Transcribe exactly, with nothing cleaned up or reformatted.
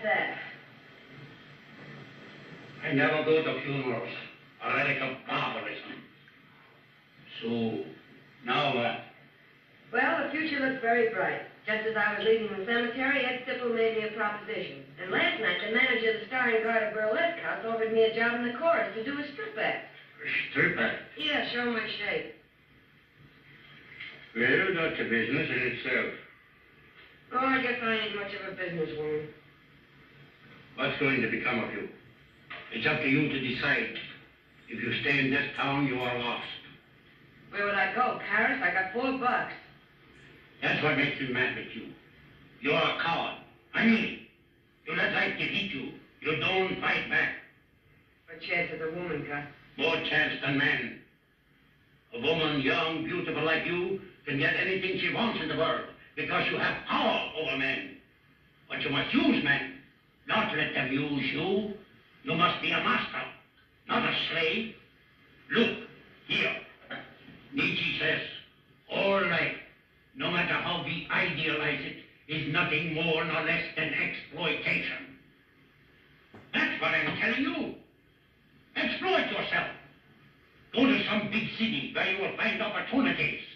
that? I never go to funerals. I like a barbarism. So, now what? Well, the future looks very bright. Just as I was leaving the cemetery, Ed Stipple made me a proposition. And last night, the manager of the Starring Garter Burlesque House offered me a job in the chorus to do a strip act. A strip act? Yeah, show my shape. Well, that's a business in itself. Oh, I guess I ain't much of a businesswoman. What's going to become of you? It's up to you to decide. If you stay in this town, you are lost. Where would I go? Paris? I got four bucks. That's what makes me mad with you. You're a coward. I mean it. You let life defeat you. You don't fight back. What chance has a woman got? More chance than man. A woman, young, beautiful like you, can get anything she wants in the world because you have power over men. But you must use men, not let them use you. You must be a master, not a slave. Look, here. Nietzsche says, all life, no matter how we idealize it, is nothing more nor less than exploitation. That's what I'm telling you. Exploit yourself. Go to some big city where you will find opportunities.